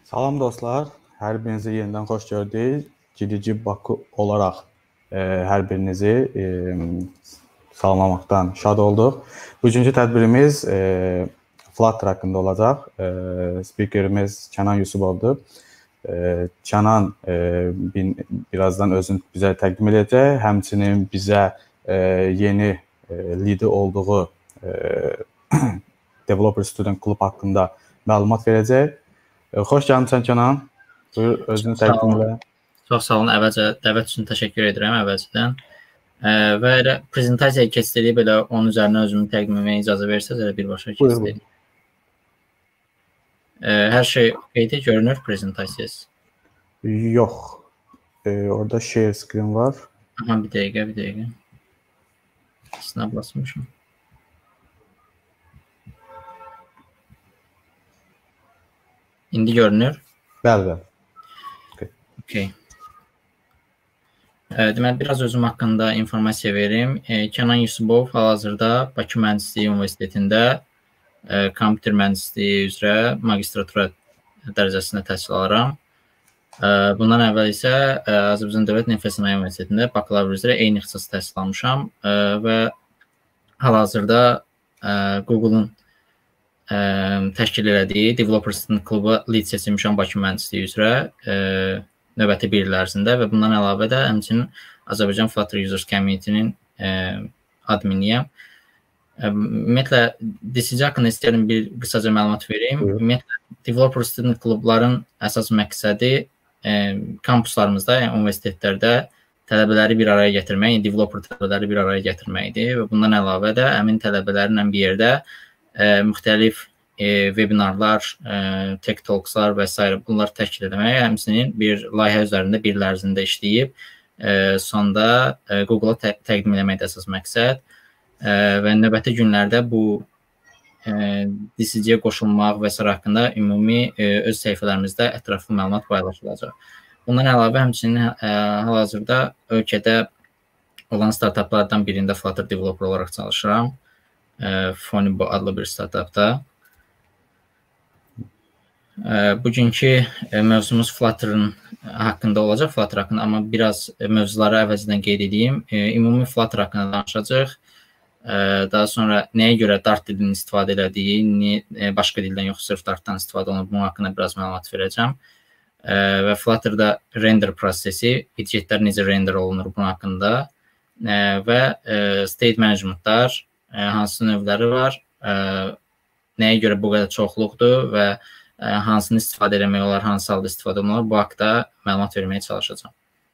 Salam dostlar, hər birinizi yenidən xoş gördük. GDG Baku olaraq hər birinizi salamlamaqdan şad olduq. Bugünkü tədbirimiz Flutter haqqında olacaq. Spikerimiz Kənan Yusubovdur. Kənan birazdan özünü bizə təqdim edəcək. Həmçinin bizə yeni lider olduğu Developer Student Club haqqında məlumat verəcək. Xoş gəlmisən Kənan. Buyur, özünü təqdim elə. Çox sağ olun. Əvvəlcə dəvət üçün təşəkkür edirəm əvvəlcədən. Və elə prezentasiyaya keçdiyib elə onun üzərinə özümü təqdim etməyə icazə versəz elə birbaşa keçdiyib. Hər şey okeydir, görünür prezentasiyası? Yox. Orada share screen var. Aha, bir dəqiqə. Snap basmışım. İndi görünür? Bəli. Okay. Deməli, biraz özüm haqqında informasiya verim. Kənan Yusubov hal-hazırda Bakı Mühəndisliyi Universitetində kompüter mühəndisliyi üzrə magistratura dərəcəsində təhsil alıram. Bundan əvvəl isə Azərbaycan Dövlət Neft və Sənaye Universitetində bakalavr üzrə eyni ixtisas təhsil almışam və hal-hazırda Google-un təşkil elədiyi Developer Student Club-a lead seçilmişəm Bakı Mühəndisliyi üzrə növbəti bir il ərzində və bundan əlavə də həmçinin Azərbaycan Flutter Users Community-nin adminiyəm. Ümumiyyətlə, DCG haqqında istəyirəm bir qısaca məlumat vereyim. Ümumiyyətlə, Developer Student Club-ların əsas məqsədi kampuslarımızda, yəni universitetlərdə tələbələri bir araya gətirmək, developer tələbələri bir araya gətirməkdir və bundan əlavə də həmin tələbələrlə bir yerdə müxtəlif webinarlar, tech talkslar və s. bunlar təşkil etmək, həmçinin bir layihə üzərində bir il ərzində işləyib, sonda Google-a təqdim etmək əsas məqsəd və növbəti günlərdə bu DCG-yə qoşulmaq və s. haqqında ümumi öz səhifələrimizdə ətraflı məlumat paylaşılacaq. Bundan əlavə, həmçinin hal-hazırda ölkədə olan startuplardan birində Flutter developer olaraq çalışıram. Fonibo adlı bir startupda. Bugünkü mövzumuz Flutter'ın haqqında olacaq, Flutter haqqında, amma biraz mövzuları əvvəlcədən qeyd edeyim. Ümumi Flutter haqqında danışacaq. Daha sonra nəyə görə Dart dilinin istifadə elədiyi, başqa dildən yox, sırf Dartdan istifadə olunur, bunun haqqında biraz məlumat verəcəm. Və Flutter'da render prosesi, widgetlər necə render olunur bunun haqqında və state managementlar, hansı növləri var, nəyə görə bu qədər çoxluqdur və hansını istifadə etmək olar, hansı halda istifadə olunur, bu haqda məlumat verməyə çalışacağam.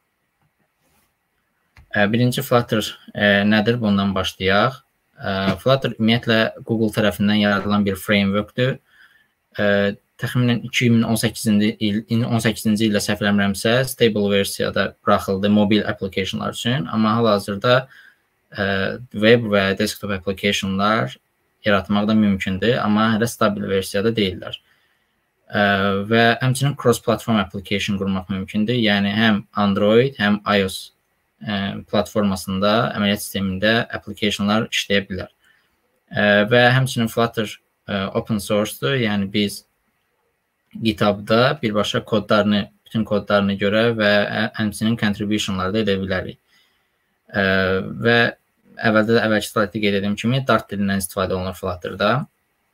Birinci Flutter nədir? Bundan başlayaq. Flutter ümumiyyətlə Google tərəfindən yaradılan bir frameworkdur. Təxminən 2018-ci ildə səhv eləmirəmsə, stable versiyada buraxıldı mobil applicationlar üçün, amma hal-hazırda web və desktop applicationlar yaratmaq da mümkündür, amma hələ stabil versiyada deyirlər. Və həmçinin cross-platform application qurmaq mümkündür, yəni həm Android, həm iOS platformasında, əməliyyat sistemində applicationlar işləyə bilər. Və həmçinin Flutter open source-dur, yəni biz GitHub-da birbaşa bütün kodlarını görə və həmçinin contributionları da edə bilərik. Və əvvəlki slaytda qeyd ediyim kimi Dart dilindən istifadə olunur Flutter'da.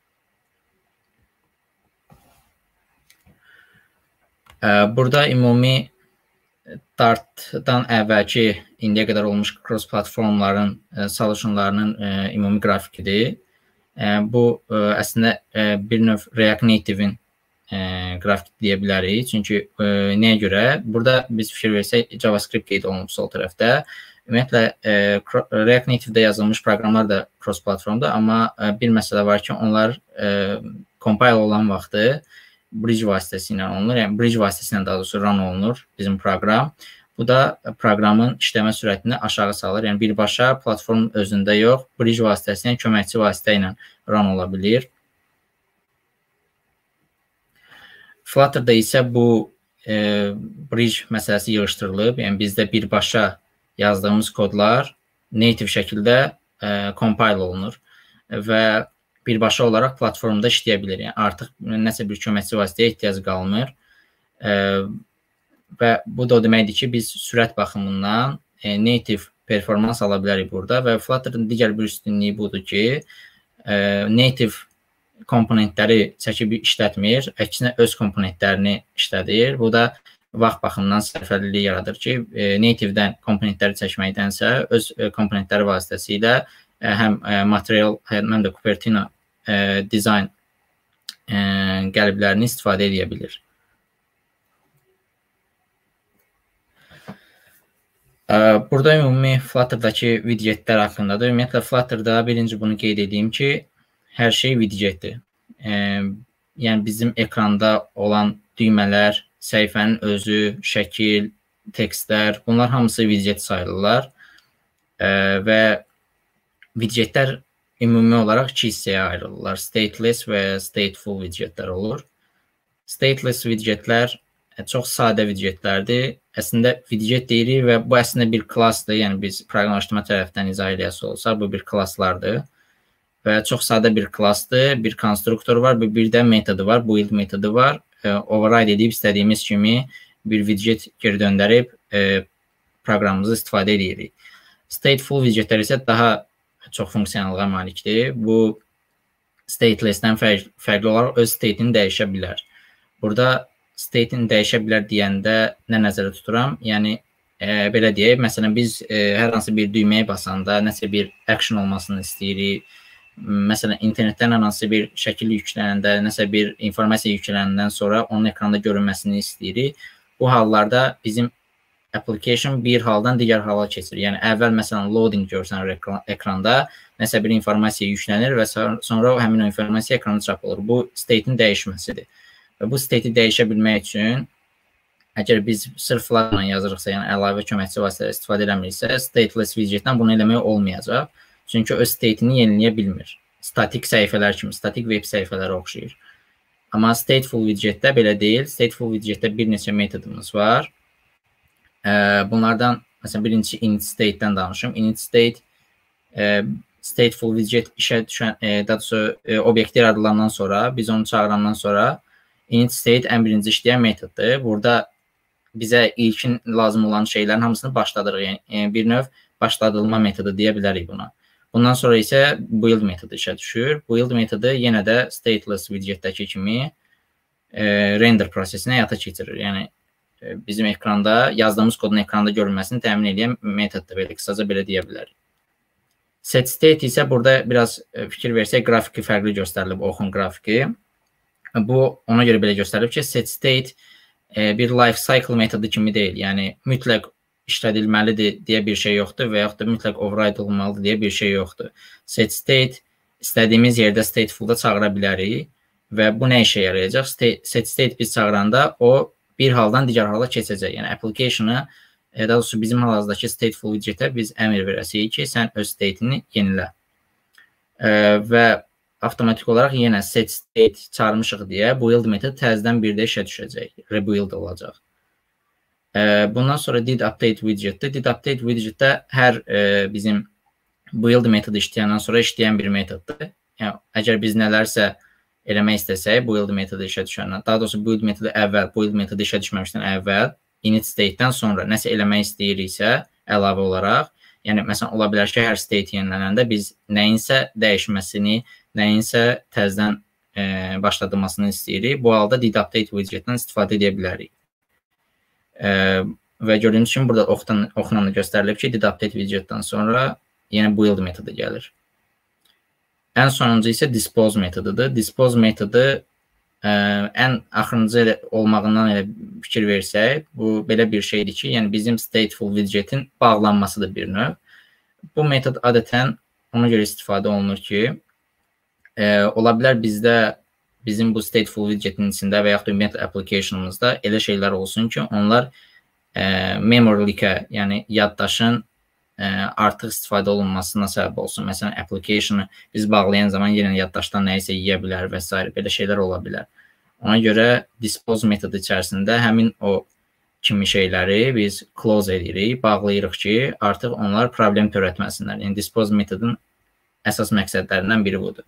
Burada ümumi Dartdan əvvəlki indiyə qədər olmuş cross-platformların solutionlarının ümumi qrafikidir. Bu əslində bir növ React Native-in qrafik deyə bilərik. Çünki nəyə görə? Burada biz fikir versək JavaScript qeyd olunub sol tərəfdə. Ümumiyyətlə, React Native-də yazılmış proqramlar da cross-platformdur, amma bir məsələ var ki, onlar compile olan vaxtı bridge vasitəsilə olunur, yəni bridge vasitəsilə daha doğrusu run olunur bizim proqram. Bu da proqramın işləmə sürətini aşağı salır, yəni birbaşa platform özündə yox, bridge vasitəsilə, köməkçi vasitə ilə run ola bilir. Flutter'da isə bu bridge məsələsi yığışdırılıb, yəni bizdə birbaşa yazdığımız kodlar native şəkildə compile olunur və birbaşa olaraq platformda işləyə bilir. Yəni artıq nəsə bir köməkçi vasitəyə ehtiyac qalmır. Və bu da o deməkdir ki, biz sürət baxımından native performans ala bilərik burada və Flutter-ın digər bir üstünlüyü budur ki, native komponentləri çəkib işlətmir, əksinə öz komponentlərini işlədir. Bu da vaxt baxımından sərfəliliyi yaradır ki, native-dən komponentləri çəkməkdənsə öz komponentləri vasitəsilə həm material, həm də Cupertino dizayn qəliblərini istifadə edə bilir. Burada ümumi Flutter-dakı widgetlər haqqındadır. Ümumiyyətlə, Flutter-da birinci bunu qeyd edeyim ki, hər şey widgetdir. Yəni, bizim ekranda olan düymələr, səhifənin özü, şəkil, tekstlər, bunlar hamısı widget sayılırlar. Və widgetlər ümumi olaraq iki hissəyə ayrılırlar. Stateless və stateful widgetlər olur. Stateless widgetlər çox sadə widgetlərdir. Əslində widget deyirik və bu əslində bir klassdır. Yəni biz proqramlaşdırma tərəfdən izah eləyəsi olsa, bu bir klasslardır. Və çox sadə bir klassdır. Bir konstruktor var, bir də metodu var, build metodu var. Override edib istədiyimiz kimi bir widget geri döndərib proqramımızı istifadə edirik. Stateful widgetlər isə daha çox funksiyalığa malikdir. Bu stateless-dən fərqli olaraq öz state'ini dəyişə bilər. Burada state'ini dəyişə bilər deyəndə nə nəzərdə tuturam? Yəni, belə deyək, məsələn, biz hər hansı bir düyməyə basanda nəsə bir action olmasını istəyirik. Məsələn, internetdən hər hansı bir şəkil yüklənəndə, nəsə bir informasiya yüklənəndən sonra onun ekranda görünməsini istəyirik. Bu hallarda bizim application bir haldan digər hala keçir. Yəni, əvvəl məsələn loading görsənir ekranda, nəsə bir informasiya yüklənir və sonra həmin o informasiya ekrana çap olur. Bu state'in dəyişməsidir. Və bu state'i dəyişə bilmək üçün, əgər biz sırf Flutter-la yazırıqsa, yəni əlavə köməkçi vasitələri istifadə eləmiriksə, stateless widgetdən bunu eləmək olmayacaq. Çünki öz state'ini yeniləyə bilmir. Statik səhifələr kimi, statik web səhifələrə oxşayır. Amma stateful widgetdə belə deyil. Stateful widgetdə bir neçə metodumuz var. Bunlardan, məsələn, birincisi init state-dən danışım. Init state, stateful widget işə düşən, daha doğrusu obyekt yaradılandan sonra, biz onu çağırandan sonra init state ən birinci işləyən metoddur. Burada bizə ilkin lazım olan şeylərin hamısını başladırıq. Yəni, bir növ başladılma metodu deyə bilərik buna. Bundan sonra isə build metodu işə düşür. Build metodu yenə də stateless widgetdəki kimi render prosesini həyata keçirir. Yəni, bizim ekranda, yazdığımız kodun ekranda görünməsini təmin edən metoddur. Belə qısaca belə deyə bilərik. Set state isə burada biraz fikir versək, qrafiki fərqli göstərilib, oxun qrafiki. Bu, ona görə belə göstərilib ki, set state bir life cycle metodu kimi deyil. Yəni, mütləq işlədilməlidir deyə bir şey yoxdur və yaxud da mütləq override olmalıdır deyə bir şey yoxdur. Set state istədiyimiz yerdə statefulda çağıra bilərik və bu nə işə yarayacaq? Set state biz çağıranda o bir haldan digər hala keçəcək. Yəni, application-ı, daha doğrusu bizim hal-hazırdakı stateful widgetə biz əmr verəsiyik ki, sən öz state'ini yenilə. Və avtomatik olaraq yenə set state çağırmışıq deyə build metodu təzədən bir də işə düşəcək, rebuild olacaq. Bundan sonra did update widgetdir. Did update widgetdə hər bizim build metodu işləyəndən sonra işləyən bir metoddur. Yəni, əgər biz nələrsə eləmək istəsək, build metodu işə düşəndən, daha doğrusu build metodu əvvəl, build metodu işə düşməmişdən əvvəl, init state-dən sonra nəsə eləmək istəyiriksə, əlavə olaraq, yəni, məsələn, ola bilər ki, hər state yenilənəndə biz nəyinsə dəyişməsini, nəyinsə təzədən başladılmasını istəyirik. Bu halda did update widgetdən istifadə edə bilərik. Və gördüyünüz kimi burada oxunanı göstərilib ki, did update widgetdən sonra yenə build metodu gəlir. Ən sonuncu isə dispose metodudur. Dispose metodu ən axırıncı olmağından elə fikir versək, bu belə bir şeydir ki, yəni bizim stateful widgetin bağlanmasıdır bir növ. Bu metod adətən ona görə istifadə olunur ki, ola bilər bizdə bizim bu stateful widgetin içində və yaxud da ümumiyyətlə applicationımızda elə şeylər olsun ki, onlar memory leak-ə, yəni yaddaşın artıq istifadə olunmasına səbəb olsun. Məsələn, application-ı biz bağlayan zaman yenə yaddaşdan nəyisə yeyə bilər və s. belə şeylər ola bilər. Ona görə dispose metodu içərisində həmin o kimi şeyləri biz close edirik, bağlayırıq ki, artıq onlar problem törətməsinlər. Yəni, dispose metodun əsas məqsədlərindən biri budur.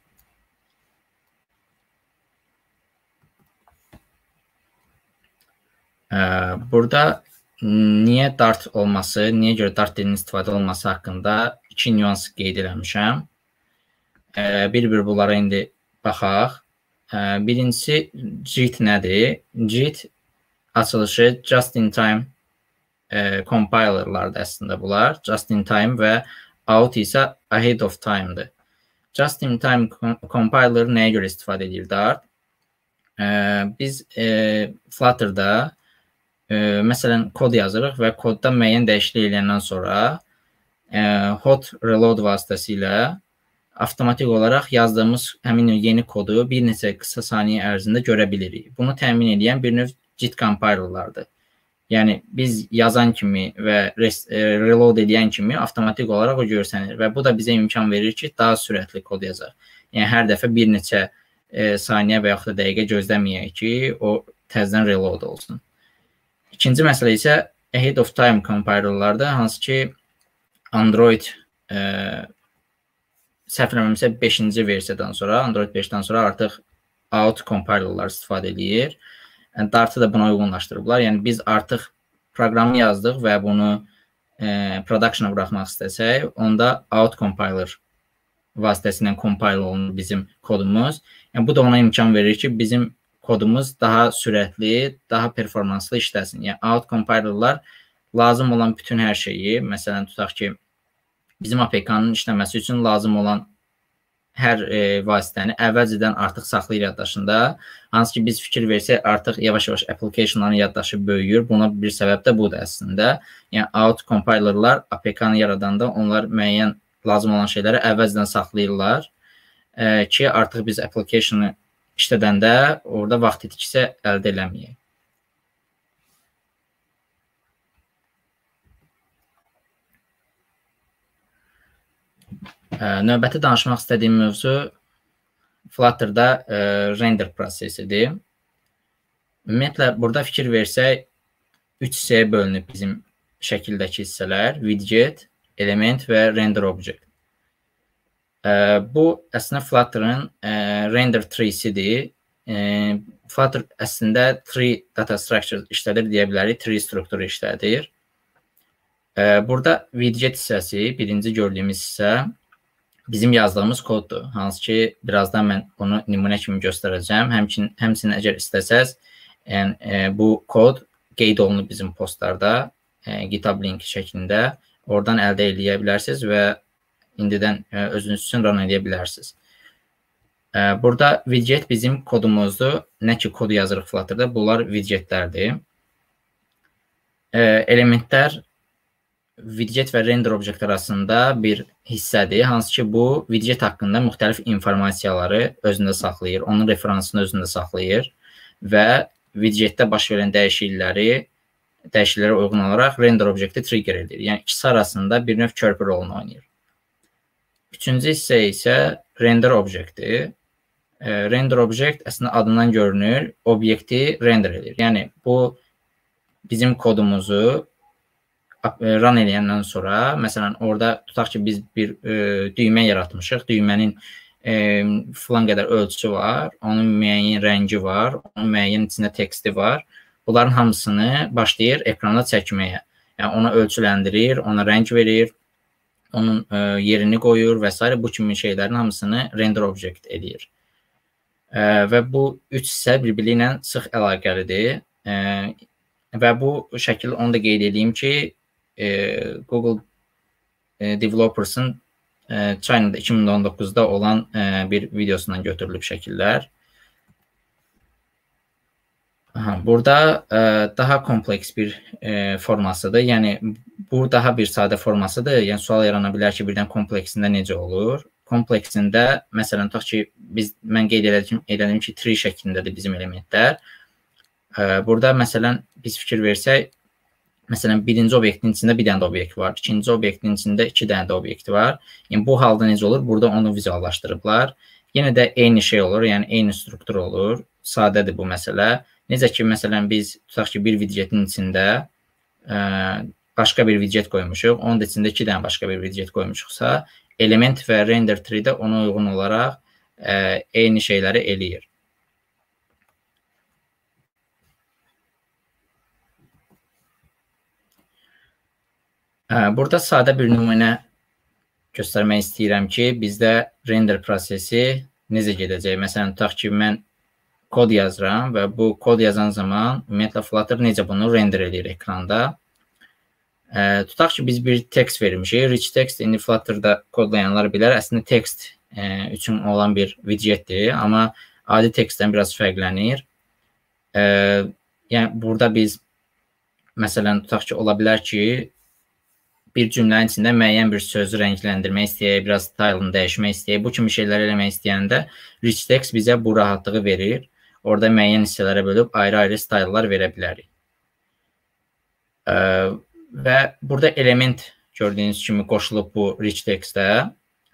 Burada niyə Dart olması, niyə görə Dart dilinin istifadə olması haqqında 2 nüans qeyd eləmişəm. Bir-bir bunlara indi baxaq. Birincisi, JIT nədir? JIT açılışı Just-in-Time compilerlardır əslində bunlar. Just-in-Time və out isə ahead of time'dır. Just-in-Time compiler nəyə görə istifadə edir Dart? Biz Flutter'da məsələn kod yazırıq və kodda müəyyən dəyişiklik eləyəndən sonra hot reload vasitəsilə avtomatik olaraq yazdığımız həmin yeni kodu bir neçə qısa saniyə ərzində görə bilirik. Bunu təmin edən bir növ JIT compilerlardır. Yəni biz yazan kimi və reload edən kimi avtomatik olaraq o görsənir və bu da bizə imkan verir ki, daha sürətli kod yazaq. Yəni hər dəfə bir neçə saniyə və yaxud da dəqiqə gözləməyək ki, o təzədən reload olsun. İkinci məsələ isə ahead of time compilerlardır, hansı ki Android səhv eləmirəmsə 5-ci versiyadan sonra, Android 5-dən sonra artıq out compilerlar istifadə edir. Dart'ı da buna uyğunlaşdırıblar. Yəni biz artıq proqramı yazdıq və bunu production'a buraxmaq istəsək, onda out compiler vasitəsilə compile olunur bizim kodumuz. Yəni bu da ona imkan verir ki, bizim kodumuz daha sürətli, daha performanslı işləsin. Yəni out compilerlar lazım olan bütün hər şeyi, məsələn tutaq ki, bizim APK-nın işləməsi üçün lazım olan hər vasitəni əvvəlcədən artıq saxlayır yaddaşında. Hansı ki, biz fikir versək, artıq yavaş-yavaş applicationların yaddaşı böyüyür. Buna bir səbəb də budur əslində. Yəni out compilerlar APK-nı yaradanda onlar müəyyən lazım olan şeyləri əvvəlcədən saxlayırlar ki, artıq biz application-ı işlədəndə orada vaxt itkisi əldə eləməyək. Növbəti danışmaq istədiyim mövzu Flutter'da render prosesidir. Ümumiyyətlə, burada fikir versək, 3 hissəyə bölünüb bizim şəkildəki hissələr, widget, element və render object. Bu, əslində Flutter'ın render tree-sidir. Flutter əslində tree data structure işlədir, deyə bilərik, tree strukturu işlədir. Burada widget hissəsi, birinci gördüyümüz hissə, bizim yazdığımız koddur. Hansı ki, birazdan mən onu nümunə kimi göstərəcəm. Həmçinin əgər istəsəz, bu kod qeyd olunub bizim postlarda, GitHub linki şəklində. Oradan əldə edə bilərsiniz və indidən özünüz üçün run edə bilərsiniz. Burada widget bizim kodumuzdur. Nə ki, kodu yazırıq Flutter'da, bunlar widgetlərdir. Elementlər widget və render object arasında bir hissədir, hansı ki, bu widget haqqında müxtəlif informasiyaları özündə saxlayır, onun referansını özündə saxlayır və widgetdə baş verən dəyişikliklərə uyğun olaraq render objecti trigger edir. Yəni, ikisi arasında bir növ körpü rolunu oynayır. Üçüncü hissə isə render objectdir. Render object əslində adından görünür, obyekti render edir. Yəni, bu bizim kodumuzu run eləyəndən sonra, məsələn, orada tutaq ki, biz bir düymə yaratmışıq. Düymənin filan qədər ölçüsü var, onun müəyyən rəngi var, onun müəyyən içində teksti var. Bunların hamısını başlayır ekrana çəkməyə. Yəni, ona ölçüləndirir, ona rəng verir, onun yerini qoyur və s. Bu kimi şeylərin hamısını render object edir. Və bu üç hissə bir-biri ilə sıx əlaqəlidir. Və bu şəkil, onu da qeyd edeyim ki, Google Developers'ın China'da 2019'da olan bir videosundan götürülüb şəkillər. Burada daha kompleks bir formasıdır. Yəni, bu daha bir sadə formasıdır. Yəni, sual yarana bilər ki, birdən kompleksində necə olur? Kompleksində, məsələn, tutaq ki, mən qeyd edelim ki, tree şəklindədir bizim elementlər. Burada, məsələn, biz fikir versək, məsələn, birinci obyektin içində bir dənə də obyekt var, ikinci obyektin içində 2 dənə də obyekt var. Yəni, bu halda necə olur? Burada onu vizuallaşdırıblar. Yenə də eyni şey olur, yəni eyni struktur olur. Sadədir bu məsələ. Necə ki, məsələn, biz tutaq ki, bir widgetin içində başqa bir widget qoymuşuq, onun da içində 2 dənə başqa bir widget qoymuşuqsa, element və render tree-də ona uyğun olaraq eyni şeyləri eləyir. Burada sadə bir nümunə göstərmək istəyirəm ki, bizdə render prosesi necə gedəcək. Məsələn, tutaq ki, mən kod yazıram və bu kod yazan zaman ümumiyyətlə Flutter necə bunu render edir ekranda. Tutaq ki, biz bir text vermişik. Rich text, indi Flutter'da kodlayanlar bilər, əslində text üçün olan bir widgetdir, amma adi textdən biraz fərqlənir. Yəni, burada biz, məsələn, tutaq ki, ola bilər ki, bir cümlənin içində müəyyən bir sözü rəngləndirmək istəyək, biraz stylını dəyişmək istəyək. Bu kimi şeylər eləmək istəyəndə Rich Text bizə bu rahatlığı verir. Orada müəyyən hissələrə bölüb ayrı-ayrı styllar verə bilərik. Və burada element gördüyünüz kimi qoşulub bu Rich Text-ə.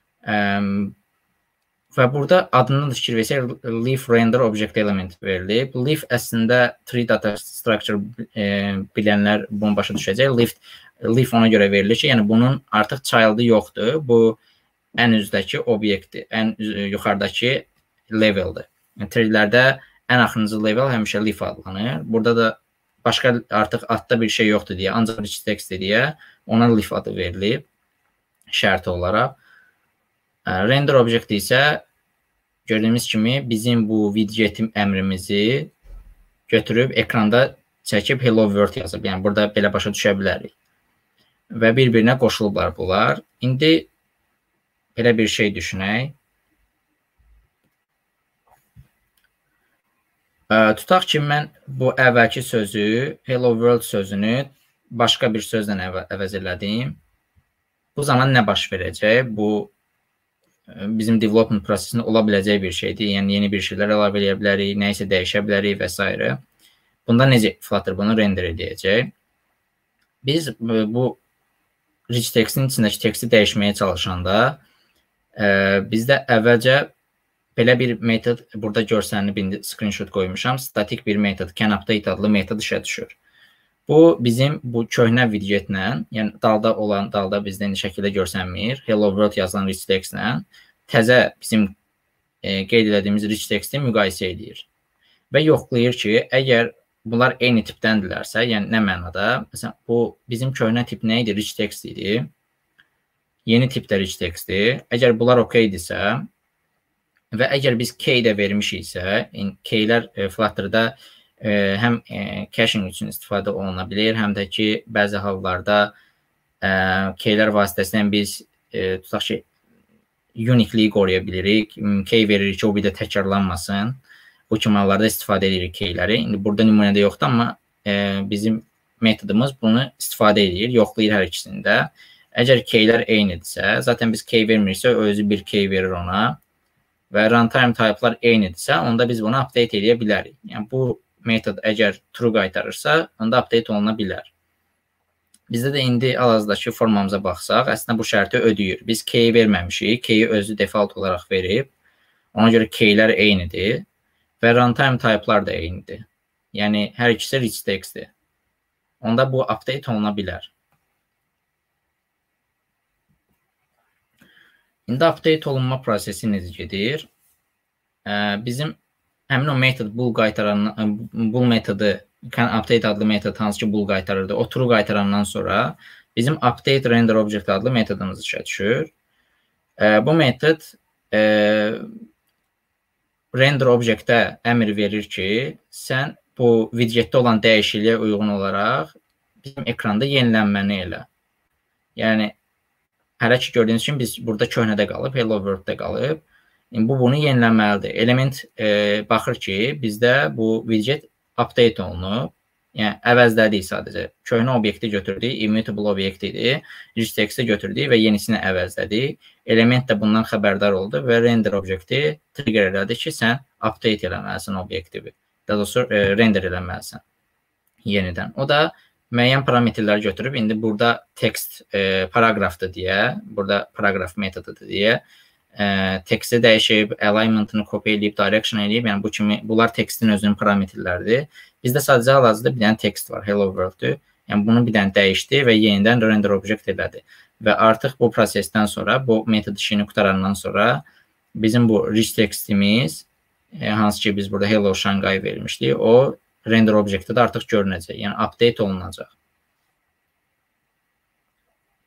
Və burada adından da fikir versək, Leaf Render Object Element verilib. Leaf əslində Tree Data Structure bilənlər bunu başa düşəcək. Leaf ona görə verilir ki, yəni bunun artıq child'ı yoxdur. Bu ən üzdəki obyekti, ən yuxarıdakı leveldir. Yəni, treelərdə ən axırıncı level həmişə leaf adlanır. Burada da başqa artıq adda bir şey yoxdur deyə, ancaq rich text deyə ona leaf adı verilib şərti olaraq. Render object isə gördüyümüz kimi bizim bu widgetim əmrimizi götürüb ekranda çəkib hello world yazıb. Yəni, burada belə başa düşə bilərik. Və bir-birinə qoşulublar bunlar. İndi belə bir şey düşünək. Tutaq ki, mən bu əvvəlki sözü, hello world sözünü başqa bir sözlə əvəz elədim. Bu zaman nə baş verəcək? Bu bizim development prosesində ola biləcək bir şeydir. Yəni, yeni bir şeylər əlavə edə bilərik, nə isə dəyişə bilərik və s. Bunda necə Flutter bunu render edəcək? Biz bu rich textin içindəki teksti dəyişməyə çalışanda bizdə əvvəlcə belə bir metod, burada görsənib indi screenshot qoymuşam, statik bir metod, canUpdate adlı metod işə düşür. Bu bizim bu köhnə widgetlə, yəni dalda bizdə indi şəkildə görsənmir, hello world yazılan rich textlə təzə bizim qeyd edədiyimiz rich texti müqayisə edir və yoxlayır ki, əgər bunlar eyni tipdəndirlərsə, yəni nə mənada? Məsələn, bu bizim köhnə tip nə idi? Rich text idi. Yeni tipdə rich textdir. Əgər bunlar okeydirsə və əgər biz key də vermişiksə, keylər Flutter'da həm caching üçün istifadə oluna bilir, həm də ki, bəzi hallarda keylər vasitəsilə biz tutaq ki, uniqueliyi qoruya bilirik. Key veririk ki, o bir də təkrarlanmasın. Bu kimi hallarda istifadə edirik keyləri. İndi burada nümunədə yoxdur, amma bizim metodumuz bunu istifadə edir, yoxlayır hər ikisində. Əgər keylər eynidirsə, zaten biz key vermiriksə, özü bir key verir ona və runtime type'lar eynidirsə, onda biz bunu update edə bilərik. Yəni, bu metod əgər true qaytarırsa, onda update oluna bilər. Bizdə də indi hal-hazırdakı formamıza baxsaq, əslində bu şərti ödəyir. Biz key verməmişik, keyi özü default olaraq verib, ona görə keylər eynidir. Və runtime type'lar da eynidir. Yəni, hər ikisi rich textdir. Onda bu update oluna bilər. İndi update olunma prosesi necə gedir? Bizim həmin o metod bool metodu, canUpdate adlı metod hansı ki bool qaytarırdı, o true qaytarandan sonra bizim update render object adlı metodumuz işə düşür. Bu metod render objectə əmr verir ki, sən bu widgetdə olan dəyişikliyə uyğun olaraq bizim ekranda yenilənməni elə. Yəni, hələ ki gördüyünüz kimi biz burada köhnədə qalıb, hello world-də qalıb. Bu bunu yenilənməlidir. Element baxır ki, bizdə bu widget update olunub. Yəni, əvəzlədik sadəcə. Köhnə obyekti götürdük, immutable obyekt idi, rich text'i götürdük və yenisini əvəzlədik. Element də bundan xəbərdar oldu və render objekti trigger elədi ki, sən update eləməlisən obyektivi. Daha doğrusu render eləməlisən yenidən. O da müəyyən parametrlər götürüb, indi burada text paragrafdır deyə, burada paragraf metodudur deyə text'i dəyişib, alignment'ını copy eləyib, direction eləyib, yəni bu kimi, bunlar text'in özünün parametrləridir. Bizdə sadəcə hal-hazırda bir dənə text var, hello world-dur. Yəni bunu bir dənə dəyişdi və yenidən render object elədi. Və artıq bu prosesdən sonra, bu metod işini qutarandan sonra bizim bu rich textimiz, hansı ki biz burada hello Shanghai vermişdik, o render objectdə də artıq görünəcək, yəni update olunacaq.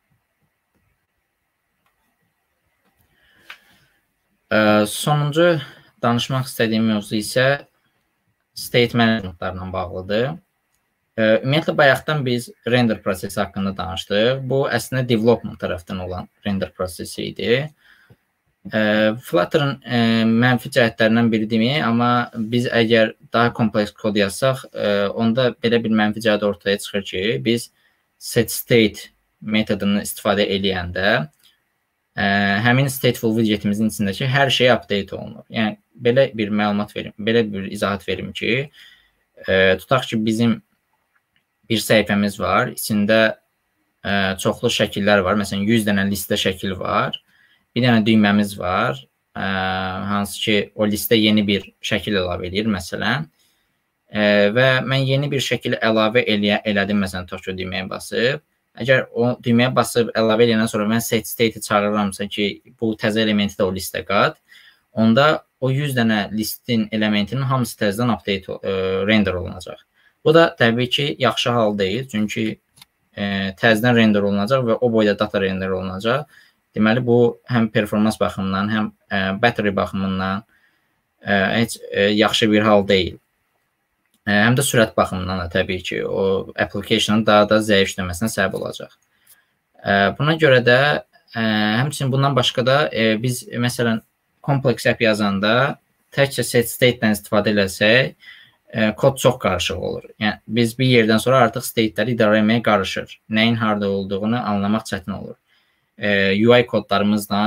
Sonuncu danışmaq istədiyim mövzu isə state managementlarla bağlıdır. Ümumiyyətlə, bayaqdan biz render prosesi haqqında danışdıq. Bu, əslində, development tərəfdən olan render prosesi idi. Flutter-ın mənfi cəhətlərindən biridirmi, amma biz əgər daha kompleks kod yazsaq, onda belə bir mənfi cəhət ortaya çıxır ki, biz setState metodunu istifadə eləyəndə həmin stateful widgetimizin içindəki hər şey update olunur. Yəni, belə bir məlumat verim, belə bir izahat verim ki, tutaq ki, bizim bir səhifəmiz var, içində çoxlu şəkillər var, məsələn, 100 dənə listə şəkil var, bir dənə düyməmiz var, hansı ki, o listə yeni bir şəkil əlavə edir, məsələn, və mən yeni bir şəkil əlavə elədim, məsələn, tutaq ki, düyməyə basıb, əgər o düyməyə basıb əlavə eləyəndən sonra mən setState-i çağırıramsa ki, bu təzə elementi də o listə qat, onda o 100 dənə listin elementinin hamısı təzədən update render olunacaq. Bu da təbii ki, yaxşı hal deyil, çünki təzədən render olunacaq və o boyda data render olunacaq. Deməli, bu həm performans baxımından, həm battery baxımından heç yaxşı bir hal deyil. Həm də sürət baxımından da təbii ki, o applicationın daha da zəif işləməsinə səbəb olacaq. Buna görə də, həmçinin bundan başqa da biz, məsələn, kompleks app yazanda təkcə setState-dən istifadə eləsək, kod çox qarışıq olur. Yəni, biz bir yerdən sonra artıq state-ləri idarə etməyə qarışır. Nəyin harada olduğunu anlamaq çətin olur. UI kodlarımızla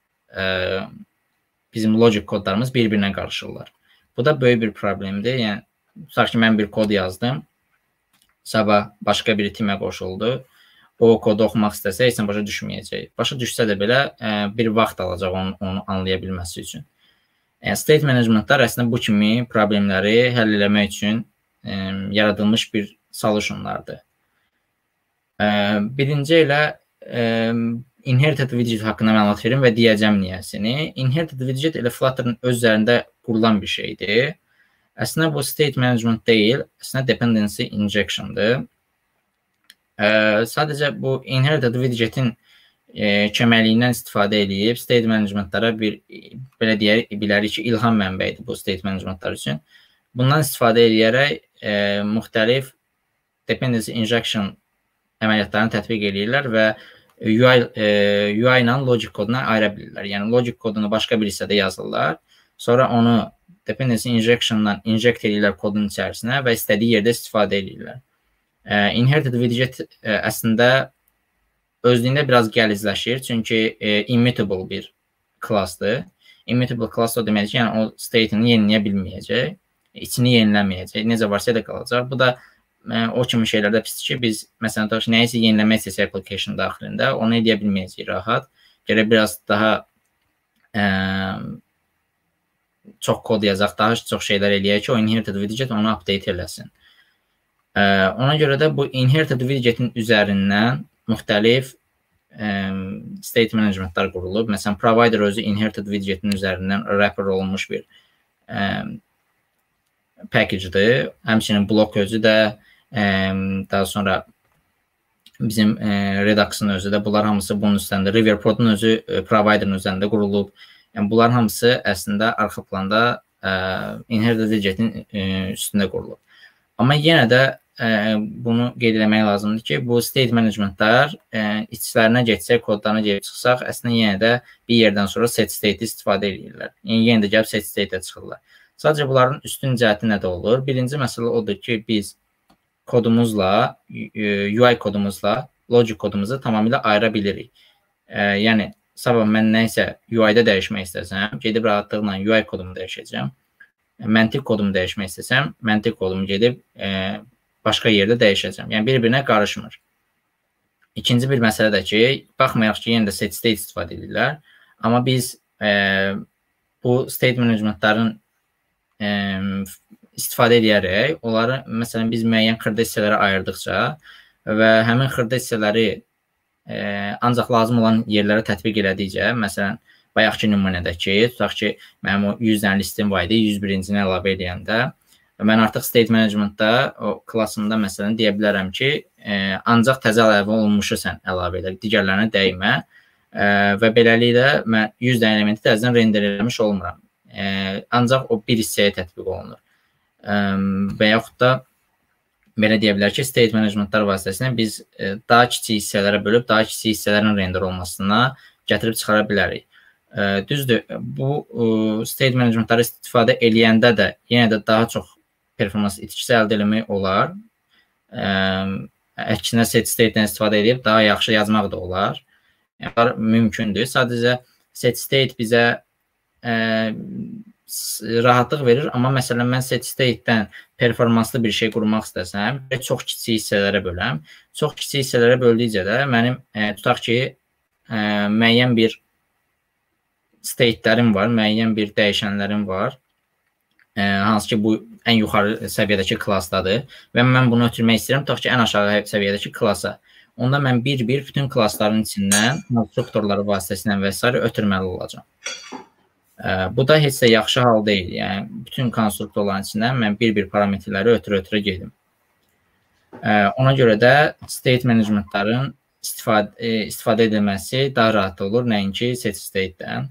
bizim logic kodlarımız bir-birinə qarışırlar. Bu da böyük bir problemdir. Yəni, tutaq ki, mən bir kod yazdım, sabah başqa bir timə qoşuldu, o kodu oxumaq istəsə, heç başa düşməyəcək. Başa düşsə də belə bir vaxt alacaq onu anlaya bilməsi üçün. State managementlar əslində bu kimi problemləri həll eləmək üçün yaradılmış bir solutionlardır. Birinci ilə inherited widget haqqında məlumat verim və deyəcəm niyəsini. Inherited widget elə Flutter-ın öz üzərində qurulan bir şeydir. Əslində bu state management deyil, əslində dependency injection'dır. Sadəcə bu inherited widgetin köməkliyindən istifadə edib state managementlara bir, belə bilərik ki, ilham mənbəyidir bu state managementlar üçün. Bundan istifadə edərək müxtəlif dependency injection əməliyyatlarını tətbiq edirlər və UI ilə logic koduna ayıra bilirlər. Yəni, logic kodunu başqa bir hissədə yazırlar, sonra onu dependency injection-dan inject edirlər kodun içərisinə və istədiyi yerdə istifadə edirlər. Inherited widget əslində özlüyündə biraz gəlizləşir, çünki immutable bir klassdır. Immutable class o deməkdir ki, yəni o state-ini yeniləyə bilməyəcək, içini yeniləməyəcək, necə varsa da qalacaq. Bu da o kimi şeylərdə pisdir ki, biz məsələn, nəyisə yeniləmək istəsək application daxilində, onu edə bilməyəcək rahat. Gərək biraz daha çox kod yazaq, daha çox şeylər eləyək ki, o inherited widget onu update eləsin. Ona görə də bu inherited widgetin üzərindən müxtəlif state managementlar qurulub. Məsələn, provider özü inherited widgetin üzərindən wrapper olunmuş bir package-dir. Həmçinin blok özü də, daha sonra bizim Redux-ın özü də, bunlar hamısı bunun üstəndə, Riverpod-un özü provider'ın üzərində qurulub. Yəni, bunların hamısı əslində arxa planda inherited widgetin üstündə qurulub. Amma yenə də bunu qeyd etmək lazımdır ki, bu state managementlar içlərinə geçsək, kodlarına gəlib çıxsaq, əslində yenə də bir yerdən sonra setState-i istifadə edirlər. Yəni, yenə də gəlib setState-ə çıxırlar. Sadəcə bunların üstün cəhəti nədə olur? Birinci məsələ odur ki, biz kodumuzla, UI kodumuzla, logic kodumuzu tamamilə ayıra bilirik. Yəni, sabah mən nəysə UI-da dəyişmək istəsəm, gedib rahatlıqla UI kodumu dəyişəcəm. Məntiq kodumu dəyişmək istəsəm, məntiq kodumu gedib başqa yerdə dəyişəcəm. Yəni, bir-birinə qarışmır. İkinci bir məsələ də ki, baxmayaq ki, yenə də setState istifadə edirlər. Amma biz bu state managementların istifadə edərək, onları, məsələn, biz müəyyən xırda hissələrə ayırdıqca və həmin xırda hissələri ancaq lazım olan yerlərə tətbiq elədikcə, məsələn, bayaqki nümunədəki, tutaq ki, mənim o 100 dənə listim var idi, 101-cini əlavə edəndə, mən artıq state managementda, o klassımda məsələn deyə bilərəm ki, ancaq təzə əlavə olunmuşu sən əlavə edək, digərlərinə dəymə və beləliklə mən 100 dənə elementi təzədən render eləmiş olmuram. Ancaq o bir hissəyə tətbiq olunur. Və yaxud da belə deyə bilər ki, state managementlar vasitəsilə biz daha kiçik hissələrə bölüb, daha kiçik hissələrin render olmasına gətirib çıxara bilərik. Düzdür, bu state managementları istifadə eləyəndə də yenə də daha çox performans itkisi əldə eləmək olar. Əksinə set state-dən istifadə edib daha yaxşı yazmaq da olar. Yəni, mümkündür. Sadəcə set state bizə rahatlıq verir, amma məsələn mən set state-dən performanslı bir şey qurmaq istəsəm, çox kiçik hissələrə böləm. Çox kiçik hissələrə böldükcə də mənim tutaq ki, müəyyən bir state-lərim var, müəyyən bir dəyişənlərim var. Hansı ki, bu ən yuxarı səviyyədəki klassdadır və mən bunu ötürmək istəyirəm, tutaq ki, ən aşağı səviyyədəki klassa. Onda mən bir-bir bütün klassların içindən konstruktorları vasitəsilə və s. ötürməli olacam. Bu da heç də yaxşı hal deyil. Yəni, bütün konstruktorların içindən mən bir-bir parametrləri ötürə gedim. Ona görə də state managementların istifadə edilməsi daha rahat olur, nəinki set state-dən.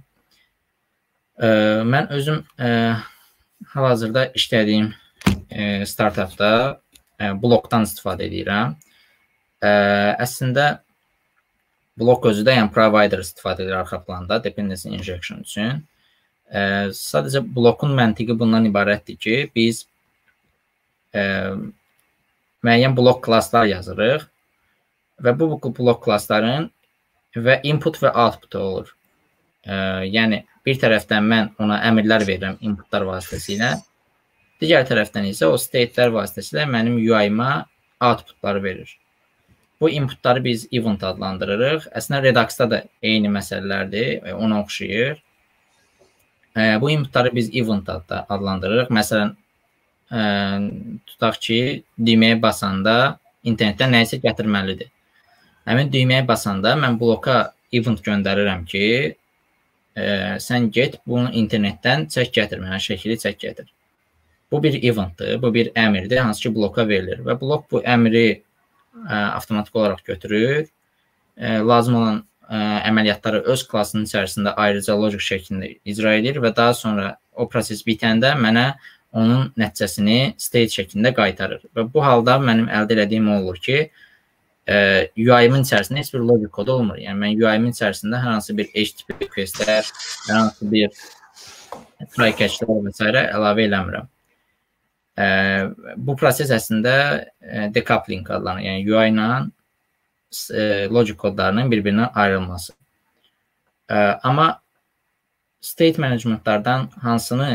Mən özüm hal-hazırda işlədiyim startupda blokdan istifadə edirəm. Əslində, blok özü də yəni provider istifadə edir arxa planda dependency injection üçün. Sadəcə blokun məntiqi bundan ibarətdir ki, biz müəyyən blok klasslar yazırıq və bu blok klassların və input və output olur. Yəni, bir tərəfdən mən ona əmrlər verirəm inputlar vasitəsilə, digər tərəfdən isə o state'lər vasitəsilə mənim UI-ma outputları verir. Bu inputları biz event adlandırırıq. Əslində, Redux-da da eyni məsələlərdir, ona oxşayır. Bu inputları biz event adlandırırıq. Məsələn, tutaq ki, düyməyə basanda internetdən nəyisə gətirməlidir. Həmin düyməyə basanda mən bloka event göndərirəm ki, sən get, bunu internetdən çək gətir, mənə şəkili çək gətir. Bu bir eventdir, bu bir əmrdir, hansı ki, bloka verilir və blok bu əmri avtomatik olaraq götürür, lazım olan əməliyyatları öz klassının içərisində ayrıca logik şəklində icra edir və daha sonra o proses bitəndə mənə onun nəticəsini state şəklində qaytarır. Və bu halda mənim əldə edədiyim olur ki, UI-min içərisində heç bir logik kodu olmur. Yəni, mən UI-min içərisində hər hansı bir HTTP requestlər, hər hansı bir try catchlər və s. əlavə eləmirəm. Bu proses əslində decoupling adlanır. Yəni, UI ilə logik kodlarının bir-birindən ayrılması. Amma state managementlardan hansını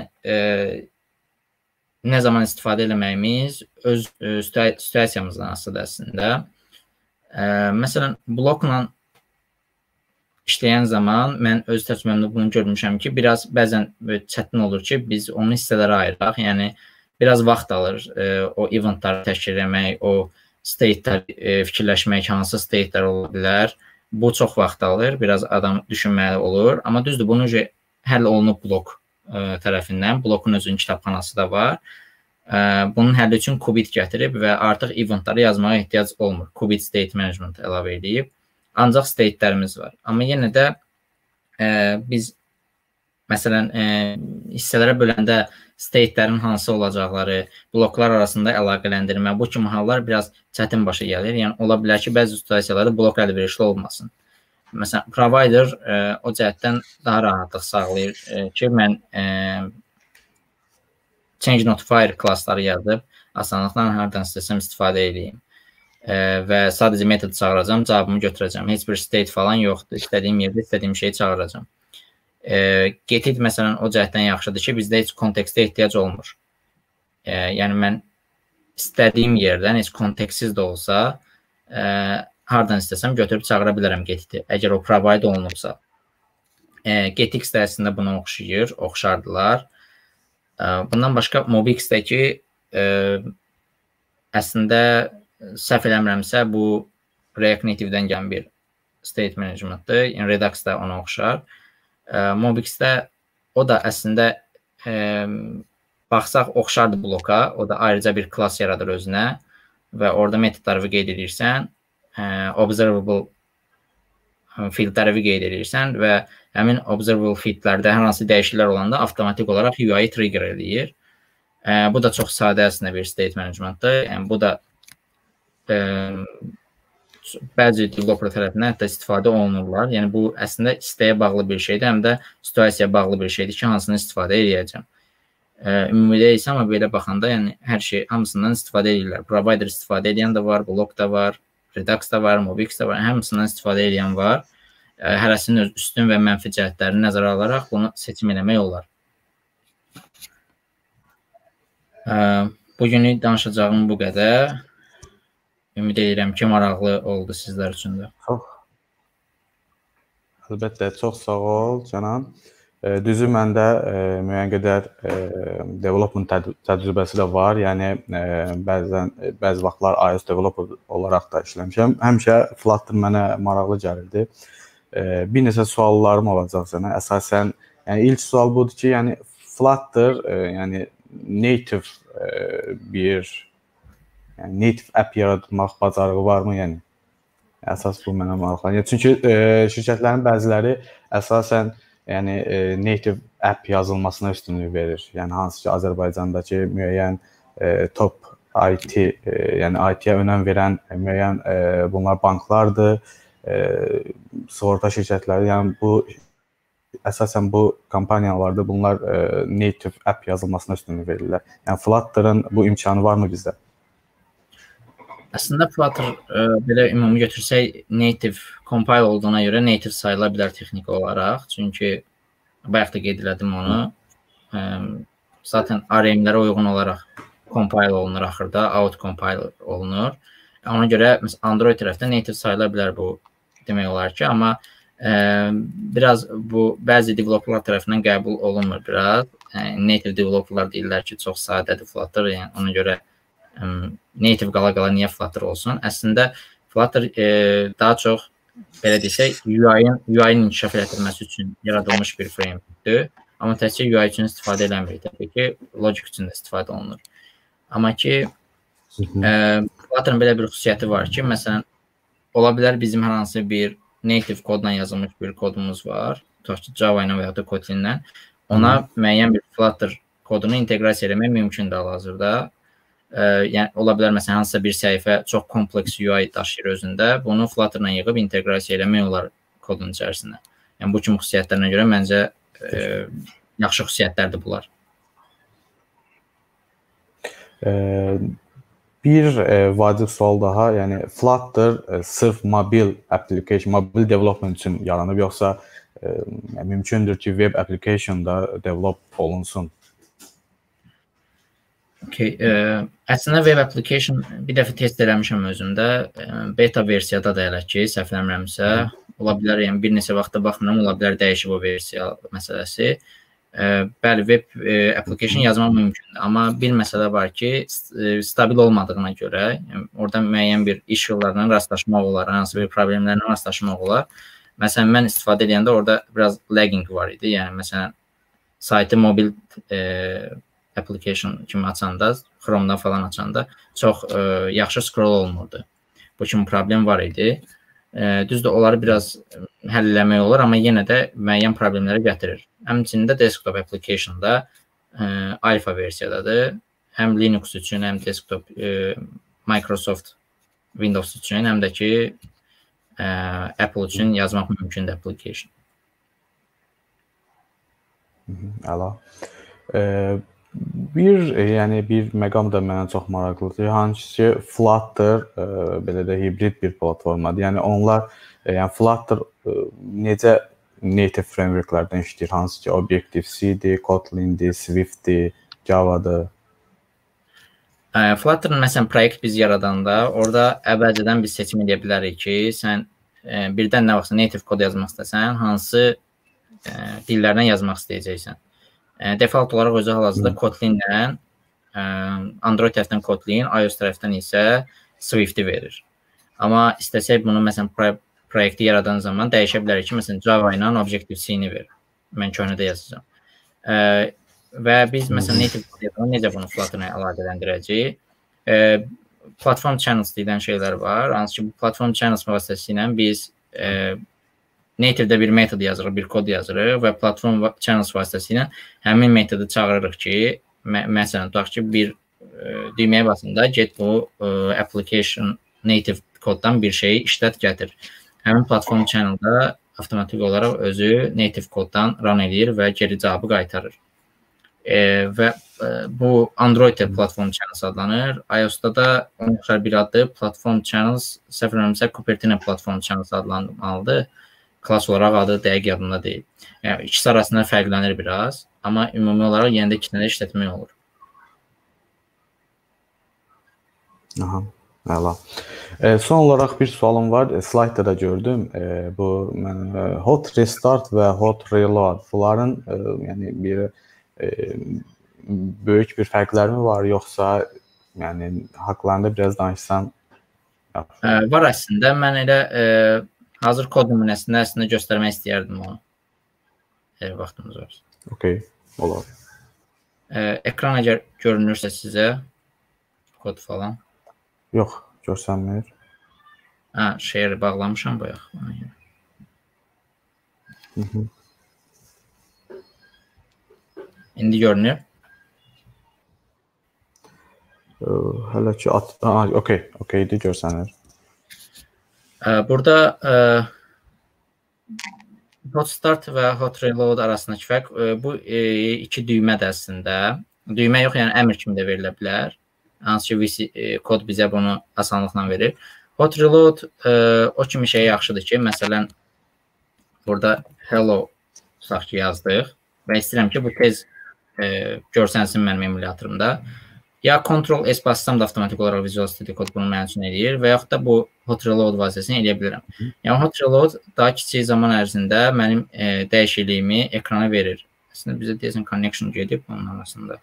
nə zaman istifadə eləməyimiz öz situasiyamızdan asılıdır əslində. Məsələn, blokla işləyən zaman mən öz təcrübəmdə bunu görmüşəm ki, bəzən çətin olur ki, biz onu hissələrə ayıraq. Yəni, biraz vaxt alır o eventləri təşkil etmək, o state-lər fikirləşmək, hansı state-lər ola bilər. Bu çox vaxt alır, biraz adam düşünməli olur. Amma düzdür, bunu həll olunub blok tərəfindən. Blokun özünün kitabxanası da var. Bunun həlli üçün Qubit gətirib və artıq eventləri yazmağa ehtiyac olmur. Qubit state management əlavə edib. Ancaq state-lərimiz var. Amma yenə də biz məsələn hissələrə böləndə state-lərin hansı olacaqları, bloklar arasında əlaqələndirmə, bu kimi hallar biraz çətin başa gəlir. Yəni, ola bilər ki, bəzi situasiyalarda blok əlverişli olmasın. Məsələn, provider o cəhətdən daha rahatlıq sağlayır ki, mən change notifier klassları yazıb, asanlıqla hərdən istəsəm istifadə edeyim və sadəcə metod çağıracam, cavabımı götürəcəm. Heç bir state falan yoxdur. İstədiyim yerdə istədiyim şeyi çağıracam. Getid məsələn o cəhətdən yaxşıdır ki, bizdə heç kontekstə ehtiyac olmur. Yəni mən istədiyim yerdən heç kontekstsiz də olsa hardan istəsəm götürüb çağıra bilərəm getidi. Əgər o provide olunubsa. Getix də əslində buna oxşardılar. Bundan başqa Mobix-dəki əslində səhv eləmirəmsə bu React Native-dən gələn bir state managementdır. Yəni Redux da ona oxşar. Mobix-də o da əslində baxsaq oxşardır bloka. O da ayrıca bir klass yaradır özünə və orada metodları qeyd edirsən. Observable fieldləri qeyd edirsən və həmin observable fieldlərdə hər hansı dəyişikliklər olanda avtomatik olaraq UI-yi trigger eləyir. Bu da çox sadə əslində bir state managementdir. Yəni bu da bəzi developer tərəfindən hətta istifadə olunurlar. Yəni bu əslində isteyə bağlı bir şeydir, həm də situasiyaya bağlı bir şeydir ki, hansını istifadə edəcəm. Ümumidə isə amma belə baxanda, yəni hər şey hamısından istifadə edirlər. Provider istifadə edən də var, Block da var, Redux da var, Mobix da var, hamısından istifadə edən var. Hərəsinin öz üstün və mənfi cəhətlərini nəzərə alaraq bunu seçim eləmək olar. Bugünü danışacağım bu qədər. Ümid edirəm ki, maraqlı oldu sizlər üçün də. Əlbəttə, çox sağ ol, Canan. Düzü, məndə müəyyən qədər development təcrübəsi də var. Yəni, bəzi vaxtlar iOS developer olaraq da işləmişəm. Həmişə Flutter mənə maraqlı gəlirdi. Bir neçə suallarım olacaq sənə. Əsasən, yəni ilk sual budur ki, yəni Flutter, yəni native bir native app yaratmaq bacarığı varmı, yəni? Əsas bu mənə maraqlanır. Çünki şirkətlərin bəziləri əsasən yəni native app yazılmasına üstünlük verir. Yəni hansı ki, Azərbaycandakı müəyyən top IT, yəni IT-yə önəm verən müəyyən bunlar banklardır, sığorta şirkətləri, yəni bu əsasən bu kompaniyalarda bunlar native app yazılmasına üstünlük verirlər. Yəni Flutter'ın bu imkanı varmı bizdə? Əslində Flutter belə ümumi götürsək native compile olduğuna görə native sayıla bilər texniki olaraq. Çünki bayaq da qeyd elədim onu. Zaten RM-lərə uyğun olaraq compile olunur axırda, out compile olunur. Ona görə Android tərəfdə native sayıla bilər bu demək olar ki, amma biraz bu bəzi developerlar tərəfindən qəbul olunmur biraz. Native developerlar deyirlər ki, çox sadədir Flutter, yəni ona görə native qala-qala niyə Flutter olsun? Əslində Flutter daha çox belə desək UI-nin inkişaf etdirilməsi üçün yaradılmış bir frameworkdur. Amma təkcə UI üçün istifadə eləmir. Təbii ki, logic üçün də istifadə olunur. Amma ki Flutter'ın belə bir xüsusiyyəti var ki, məsələn, ola bilər bizim hər hansı bir native kodla yazılmış bir kodumuz var, tutaq ki, Java ilə və ya da Kotlin ilə. Ona müəyyən bir Flutter kodunu inteqrasiya etmək mümkündür hal-hazırda. Yəni, ola bilər, məsələn, hansısa bir səhifə çox kompleks UI daşıyır özündə. Bunu Flutter-la yığıb inteqrasiya eləmək olar kodun içərisində. Yəni, bu kimi xüsusiyyətlərinə görə məncə yaxşı xüsusiyyətlərdir bunlar. Bir vacib sual daha, yəni Flutter sırf mobil application, mobil development üçün yaranıb, yoxsa mümkündür ki, web application da develop olunsun? Əslində web application bir dəfə test eləmişəm özümdə. Beta versiyada da elə ki, səhvləmirəmsə, ola bilər, yəni bir neçə vaxta baxmıram, ola bilər dəyişib o versiya məsələsi. Bəli, web application yazmaq mümkündür. Amma bir məsələ var ki, stabil olmadığına görə, orada müəyyən bir issue-larla rastlaşmaq olar, hansı bir problemlərlə rastlaşmaq olar. Məsələn, mən istifadə edəndə orada biraz lagging var idi. Yəni, məsələn, saytı mobil application kimi açanda, Chrome-dan falan açanda çox yaxşı scroll olmurdu. Bu kimi problem var idi. Düzdür, onları biraz həll eləmək olur, amma yenə də müəyyən problemləri gətirir. Həmçinin desktop application-da alfa versiyadadır. Həm Linux üçün, həm desktop Microsoft Windows üçün, həm də ki Apple üçün yazmaq mümkündür application. Əla. Bir məqam da mənə çox maraqlıdır. Hansı ki, Flutter belə də hibrid bir platformadır. Yəni onlar, yəni Flutter necə native frameworklərdən işləyir? Hansı ki, Objective-C-dir, Kotlin-dir, Swift-dir, Java-dır? Flutter'ın məsələn proyekt biz yaradanda orada əvvəlcədən biz seçim edə bilərik ki, sən birdən nə vaxtsa native kod yazmaq istəsən, hansı dillərdən yazmaq istəyəcəksən. Default olaraq özü hal-hazırda Kotlin-lə, Android tərəfdən Kotlin, iOS tərəfdən isə Swift-i verir. Amma istəsək bunu məsələn proyekti yaradan zaman dəyişə bilərik ki, məsələn Java ilə Objective-C-ni verir. Mən köhnədə yazacağam. Və biz məsələn native kod necə bunu Flutter-la əlaqələndirəcəyik? Platform channels deyilən şeylər var. Hansı ki, bu platform channels vasitəsilə biz native-də bir metod yazırıq, bir kod yazırıq və platform channels vasitəsilə həmin metodu çağırırıq ki, məsələn, tutaq ki, bir düyməyə basında get bu application native koddan bir şeyi işlət gətir. Həmin platform channelda avtomatik olaraq özü native koddan run edir və geri cavabı qaytarır. Və bu Android platform channels adlanır. iOS-da da onun bir adı platform channels, səhv eləmirəmsə Cupertino platform channels adlanmalıdır. Klass olaraq adı dəqiq yadımda deyil. Yəni, ikisi arasında fərqlənir biraz, amma ümumi olaraq yenə də ikisini də işlətmək olur. Aha, əla. Son olaraq bir sualım var. Slaytda da gördüm. Bu hot restart və hot reload. Bunların yəni bir böyük bir fərqləri mi var, yoxsa yəni haqqlarında biraz danışsan? Var əslində. Mən elə hazır kod nümunəsində əslində göstərmək istəyərdim onu. Əgər vaxtımız var. Okay, olar. Ekran əgər görünürsə sizə kod falan. Yox, görsənmir. Share bağlamışam bayaq. İndi görünür. Hələ ki okeydir, görsənir. Burada hot start və hot reload arasındakı fərq bu iki düymədir əslində. Düymə yox, yəni əmr kimi də verilə bilər. Hansı ki, kod bizə bunu asanlıqla verir. Hot reload o kimi şey yaxşıdır ki, məsələn, burada hello tutaq ki, yazdıq və istəyirəm ki, bu tez görsənsin mənim emulatorumda. Ya Ctrl-S bassam da avtomatik olaraq Visual Studio Code bunu mənim üçün edir və yaxud da bu hot reload vasitəsini edə bilirəm. Yəni, hot reload daha kiçik zaman ərzində mənim dəyişikliyimi ekrana verir. Əslində, bizə deyəsən connection gedib onun arasında.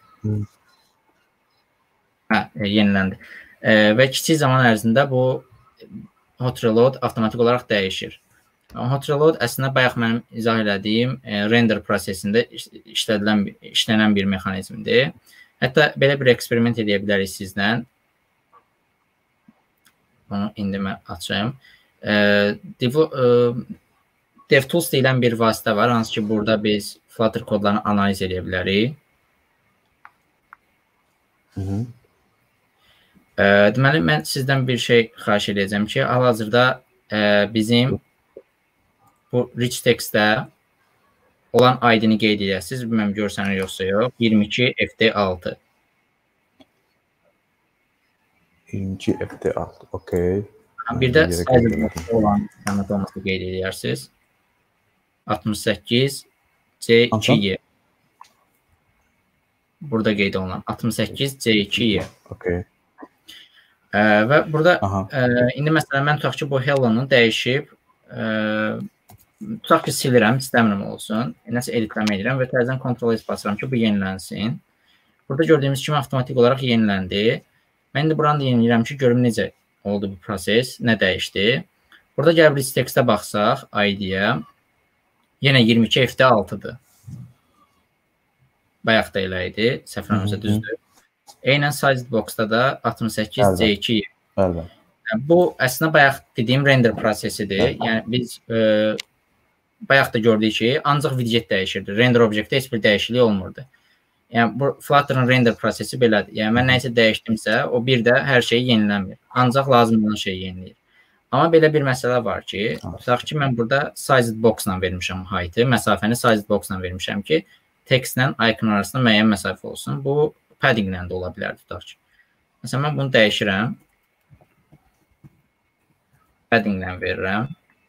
Yeniləndi. Və kiçik zaman ərzində bu hot reload avtomatik olaraq dəyişir. Hot reload əslində bayaq mənim izah elədiyim render prosesində işlənən bir mexanizmdir. Hətta belə bir eksperiment edə bilərik sizdən. Onu indi mən açayım. DevTools deyilən bir vasitə var, hansı ki, burada biz Flutter kodlarını analiz edə bilərik. Deməli, mən sizdən bir şey xahiş edəcəm ki, hal-hazırda bizim bu rich text-də olan ID-ni qeyd edəsiniz. Bilməm, görsənir yoxsa yox. 22 FD6. 22 FD6, okey. Bir də size olan olması qeyd edərsiniz. 68 C2Y. Burada qeyd olunan 68 C2Y. Okey. Və burada indi məsələn mən tutaq ki, bu hello-nu dəyişib tutaq ki, silirəm, istəmirəm olsun. Nəsə editləmə edirəm və təzədən Ctrl-S basıram ki, bu yenilənsin. Burada gördüyümüz kimi avtomatik olaraq yeniləndi. Mən indi buranı da yeniləyirəm ki, görüm necə oldu bu proses, nə dəyişdi. Burada gəlib rich text-ə baxsaq, ID-yə, yenə 22 FD6-dır. Bayaq da elə idi, səhv eləmirəmsə düzdür. Eynən sized box-da da 68 C2. Bu əslində bayaq dediyim render prosesidir. Yəni biz bayaq da gördük ki, ancaq widget dəyişirdi. Render obyektdə heç bir dəyişiklik olmurdu. Yəni bu Flutter'ın render prosesi belədir. Yəni mən nəyisə dəyişdimsə, o bir də hər şey yenilənmir. Ancaq lazım olan şey yeniləyir. Amma belə bir məsələ var ki, tutaq ki, mən burada sized box-la vermişəm height-ı, məsafəni sized box-la vermişəm ki, text-lə icon arasında müəyyən məsafə olsun. Bu padding-lə də ola bilər, tutaq ki. Məsələn, mən bunu dəyişirəm. Padding-lə verirəm.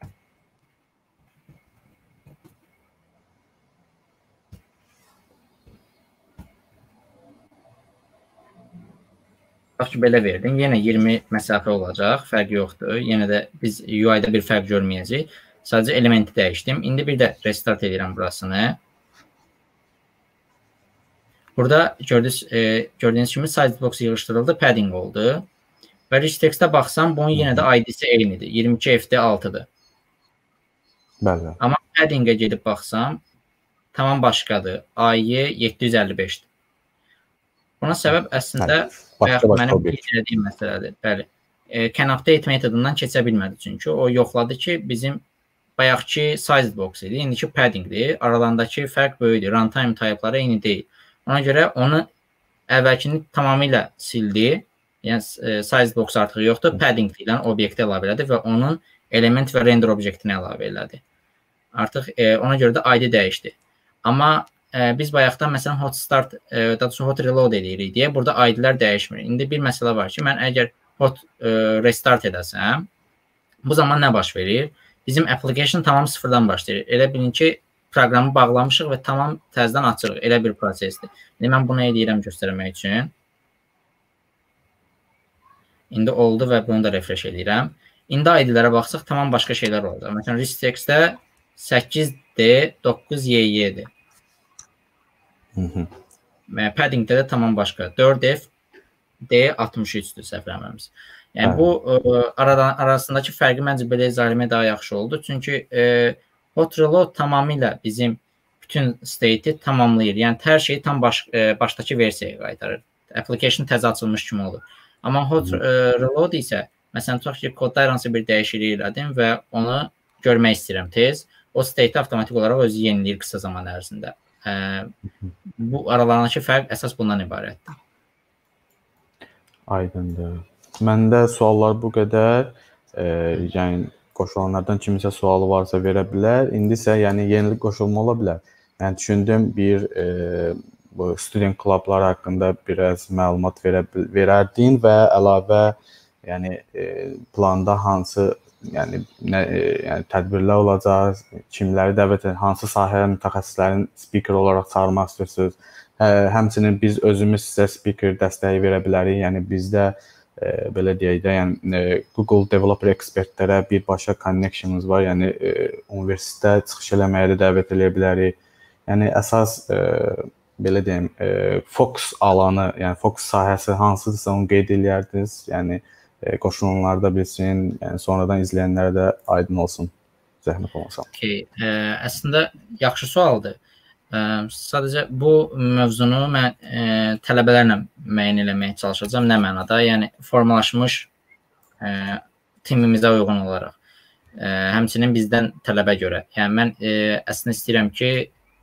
Tutaq ki, belə verdim. Yenə 20 məsafə olacaq, fərq yoxdur. Yenə də biz UI-da bir fərq görməyəcəyik. Sadəcə elementi dəyişdim. İndi bir də restart edirəm burasını. Burada gördüyünüz kimi sizebox yığışdırıldı, padding oldu. Və rich text-ə baxsam, bunun yenə də ID-si eynidir. 22 FD6-dır. Bəli. Amma padding-ə gedib baxsam, tamam başqadır. AY 755-dir. Buna səbəb əslində mənim bildirədiyim məsələdir. Bəli. Can update metodundan keçə bilmədi çünki. O yoxladı ki, bizim bayaqki sizebox idi, indiki paddingdir. Aralarındakı fərq böyükdür. Runtime typeları eyni deyil. Ona görə onu əvvəlkini tamamilə sildi. Yəni sizebox artıq yoxdur. Padding deyilən obyekti əlavə elədi və onun element və render obyektini əlavə elədi. Artıq ona görə də ID dəyişdi. Amma biz bayaqdan məsələn hot start, daha doğrusu hot reload edirik deyə burada ID-lər dəyişmir. İndi bir məsələ var ki, mən əgər hot restart edəsəm, bu zaman nə baş verir? Bizim application tamam sıfırdan başlayır. Elə bilin ki, proqramı bağlamışıq və tamam təzədən açırıq. Elə bir prosesdir. İndi mən bunu edirəm göstərmək üçün. İndi oldu və bunu da refresh edirəm. İndi ID-lərə baxsaq tamam başqa şeylər olacaq. Məsələn, Ristex-də 8D9YY-dir. Padding'də də tamam başqa. 4F D63-dür səhv eləmirəmsə. Yəni bu arasındakı fərqi məncə belə izah etmək daha yaxşı oldu. Çünki hot reload tamamilə bizim bütün state-i tamamlayır. Yəni hər şeyi tam başdakı versiyaya qaytarır. Application təzə açılmış kimi olur. Amma hot reload isə məsələn tutaq ki, kodda hər hansı bir dəyişiklik elədim və onu görmək istəyirəm tez. O state-i avtomatik olaraq özü yeniləyir qısa zaman ərzində. Bu aralarındakı fərq əsas bundan ibarətdir. Aydındır. Məndə suallar bu qədər. Yəni qoşulanlardan kimisə sualı varsa verə bilər. İndi isə yəni yenilik qoşulma ola bilər. Yəni düşündüm bir bu student klublar haqqında biraz məlumat verərdin və əlavə yəni planda hansı yəni tədbirlər olacaq, kimləri dəvət edir, hansı sahəyə mütəxəssislərin speaker olaraq çağırmaq istəyirsiniz. Həmçinin biz özümüz sizə speaker dəstəyi verə bilərik. Yəni bizdə belə deyək də, yəni Google Developer ekspertlərə birbaşa connectionumuz var. Yəni universitetdə çıxış eləməyə də dəvət edə bilərik. Yəni əsas belə deyim, fokus alanı, yəni fokus sahəsi hansıdırsa onu qeyd edərdiniz. Yəni qoşulanlar da bilsin, yəni sonradan izləyənlərə də aydın olsun. Zəhmət olmasa. Əslində yaxşı sualdır. Sadəcə bu mövzunu mən tələbələrlə müəyyən eləməyə çalışacağam. Nə mənada? Yəni formalaşmış timimizə uyğun olaraq. Həmçinin bizdən tələbə görə. Yəni mən əslində istəyirəm ki,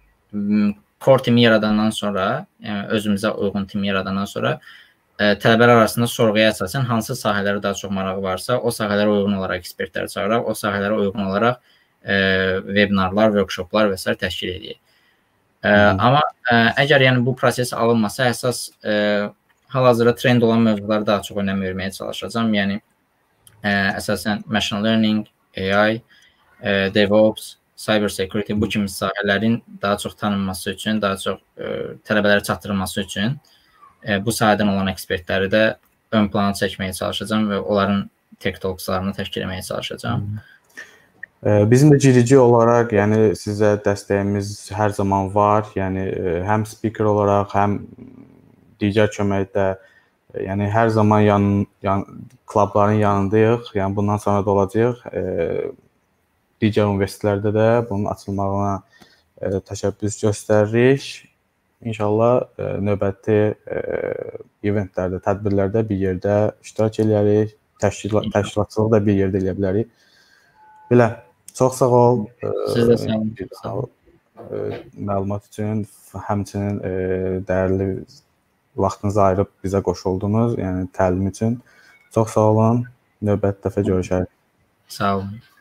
core timi yaradandan sonra, yəni özümüzə uyğun timi yaradandan sonra tələbələr arasında sorğuya əsasən hansı sahələrə daha çox marağı varsa, o sahələrə uyğun olaraq ekspertləri çağıraq, o sahələrə uyğun olaraq webinarlar, workshoplar və s. təşkil edək. Amma əgər yəni bu proses alınmasa, əsas hal-hazırda trend olan mövzulara daha çox önəm verməyə çalışacağam. Yəni əsasən machine learning, AI, DevOps, cyber security bu kimi sahələrin daha çox tanınması üçün, daha çox tələbələrə çatdırılması üçün bu sahədən olan ekspertləri də ön plana çəkməyə çalışacağam və onların tech talkslarını təşkil etməyə çalışacağam. Bizim də GDG olaraq, yəni sizə dəstəyimiz hər zaman var. Yəni həm speaker olaraq, həm digər köməkdə, yəni hər zaman klubların yanındayıq. Yəni bundan sonra da olacağıq. Digər universitetlərdə də bunun açılmağına təşəbbüs göstəririk. İnşallah növbəti eventlərdə, tədbirlərdə bir yerdə iştirak edərik, təşkilatçılıq da bir yerdə eləyə bilərik. Belə, çox sağ ol. Siz də sağ olun. Məlumat üçün, həmçinin dəyərli vaxtınızı ayırıb bizə qoşuldunuz, yəni təlim üçün. Çox sağ olun. Növbəti dəfə görüşərik. Sağ olun.